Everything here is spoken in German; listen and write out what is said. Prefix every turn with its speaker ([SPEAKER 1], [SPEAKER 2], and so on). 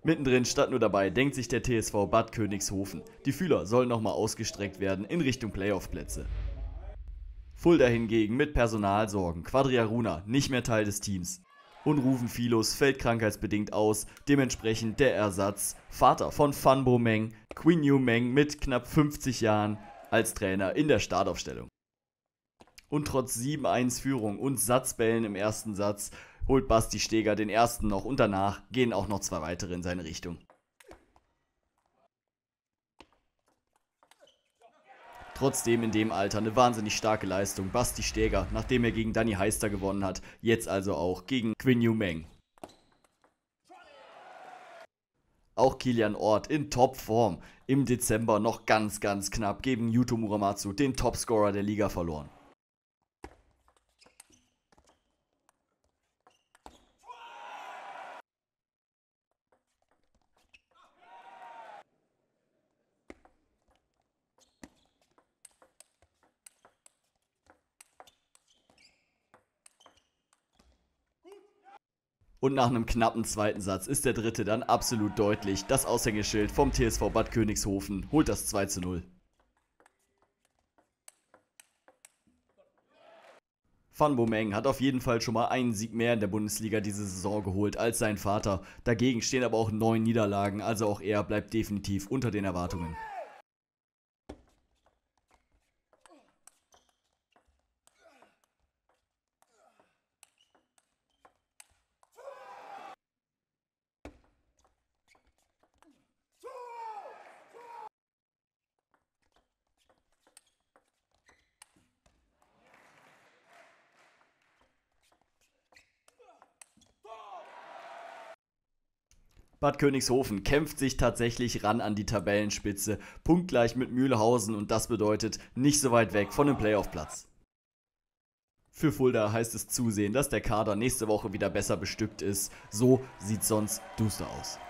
[SPEAKER 1] Mittendrin statt nur dabei denkt sich der TSV Bad Königshofen. Die Fühler sollen nochmal ausgestreckt werden in Richtung Playoff-Plätze. Fulda hingegen mit Personalsorgen. Quadriaruna nicht mehr Teil des Teams. Und Ruven Philos fällt krankheitsbedingt aus, dementsprechend der Ersatz. Vater von Fanbo Meng, Queen Yu Meng mit knapp 50 Jahren als Trainer in der Startaufstellung. Und trotz 7-1 Führung und Satzbällen im ersten Satz holt Basti Steger den ersten noch und danach gehen auch noch 2 weitere in seine Richtung. Trotzdem in dem Alter eine wahnsinnig starke Leistung. Basti Steger, nachdem er gegen Danny Heister gewonnen hat, jetzt also auch gegen Quinn Yu Meng. Auch Kilian Ort in Topform. Im Dezember noch ganz knapp gegen Yuto Muramatsu, den Topscorer der Liga, verloren. Und nach einem knappen zweiten Satz ist der dritte dann absolut deutlich. Das Aushängeschild vom TSV Bad Königshofen holt das 2:0. Fanbo Meng hat auf jeden Fall schon mal einen Sieg mehr in der Bundesliga diese Saison geholt als sein Vater. Dagegen stehen aber auch 9 Niederlagen, also auch er bleibt definitiv unter den Erwartungen. Bad Königshofen kämpft sich tatsächlich ran an die Tabellenspitze, punktgleich mit Mühlhausen, und das bedeutet nicht so weit weg von dem Playoff-Platz. Für Fulda heißt es zusehen, dass der Kader nächste Woche wieder besser bestückt ist. So sieht es sonst duster aus.